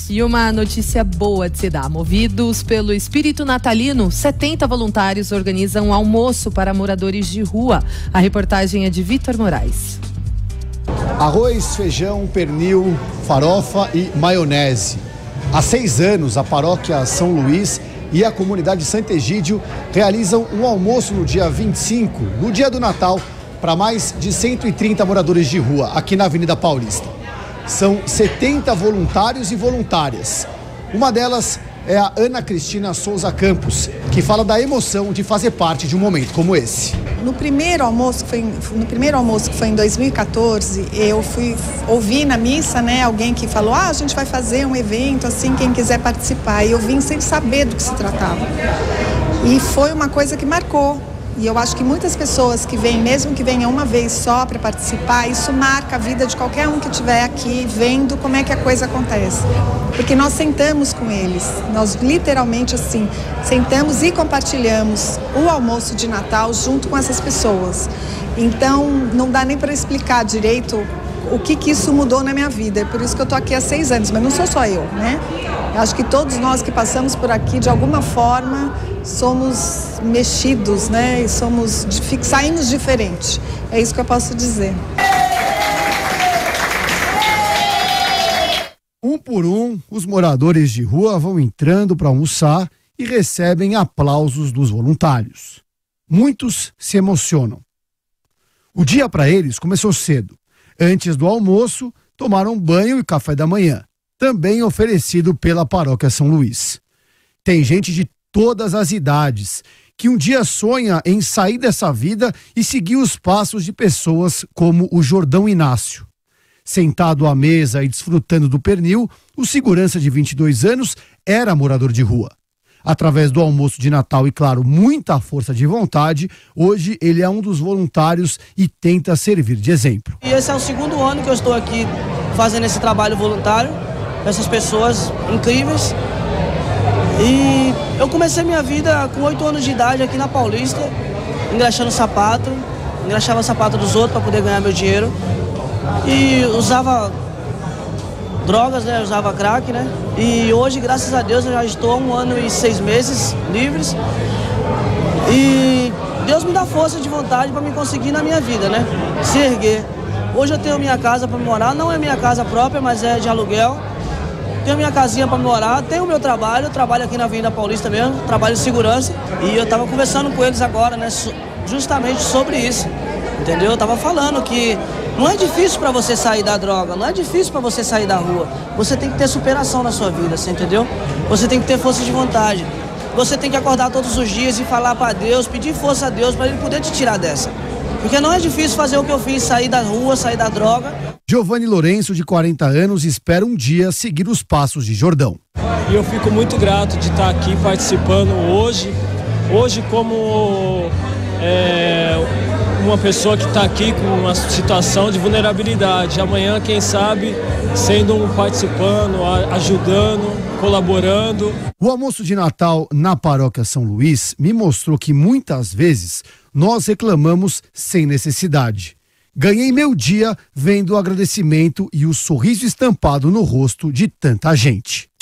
E uma notícia boa de se dar. Movidos pelo espírito natalino, 70 voluntários organizam um almoço para moradores de rua. A reportagem é de Vitor Moraes. Arroz, feijão, pernil, farofa e maionese. Há 6 anos, a paróquia São Luís e a comunidade Santo Egídio realizam um almoço no dia 25, no dia do Natal, para mais de 130 moradores de rua, aqui na Avenida Paulista. São 70 voluntários e voluntárias. Uma delas é a Ana Cristina Souza Campos, que fala da emoção de fazer parte de um momento como esse. No primeiro almoço que foi em 2014, eu ouvi na missa, alguém que falou: a gente vai fazer um evento assim, quem quiser participar. E eu vim sem saber do que se tratava. E foi uma coisa que marcou. E eu acho que muitas pessoas que vêm, mesmo que venham uma vez só para participar, isso marca a vida de qualquer um que estiver aqui vendo como é que a coisa acontece. Porque nós sentamos com eles, nós literalmente assim, sentamos e compartilhamos o almoço de Natal junto com essas pessoas. Então, não dá nem para explicar direito o que isso mudou na minha vida. É por isso que eu estou aqui há 6 anos, mas não sou só eu, Eu acho que todos nós que passamos por aqui, de alguma forma, somos mexidos, E saímos diferente. É isso que eu posso dizer. Um por um, os moradores de rua vão entrando para almoçar e recebem aplausos dos voluntários. Muitos se emocionam. O dia para eles começou cedo. Antes do almoço, tomaram banho e café da manhã, também oferecido pela Paróquia São Luís. Tem gente de todas as idades que um dia sonha em sair dessa vida e seguir os passos de pessoas como o Jordão Inácio. Sentado à mesa e desfrutando do pernil, o segurança de 22 anos era morador de rua. Através do almoço de Natal e, claro, muita força de vontade, hoje ele é um dos voluntários e tenta servir de exemplo. E esse é o 2º ano que eu estou aqui fazendo esse trabalho voluntário, essas pessoas incríveis. E eu comecei minha vida com 8 anos de idade aqui na Paulista, engraxando sapato, engraxava sapato dos outros para poder ganhar meu dinheiro. E usava drogas, usava crack, E hoje, graças a Deus, eu já estou há 1 ano e 6 meses livres. E Deus me dá força de vontade para me conseguir na minha vida, Se erguer. Hoje eu tenho minha casa para morar, não é minha casa própria, mas é de aluguel. Tenho minha casinha para morar, tenho o meu trabalho, eu trabalho aqui na Avenida Paulista mesmo, trabalho de segurança. E eu estava conversando com eles agora, justamente sobre isso, entendeu? Eu estava falando que não é difícil para você sair da droga, não é difícil para você sair da rua. Você tem que ter superação na sua vida, você entendeu? Você tem que ter força de vontade. Você tem que acordar todos os dias e falar para Deus, pedir força a Deus para Ele poder te tirar dessa. Porque não é difícil fazer o que eu fiz, sair da rua, sair da droga. Giovanni Lourenço, de 40 anos, espera um dia seguir os passos de Jordão. E eu fico muito grato de estar aqui participando hoje como uma pessoa que está aqui com uma situação de vulnerabilidade. Amanhã, quem sabe, participando, ajudando, colaborando. O almoço de Natal na Paróquia São Luís me mostrou que muitas vezes nós reclamamos sem necessidade. Ganhei meu dia vendo o agradecimento e o sorriso estampado no rosto de tanta gente.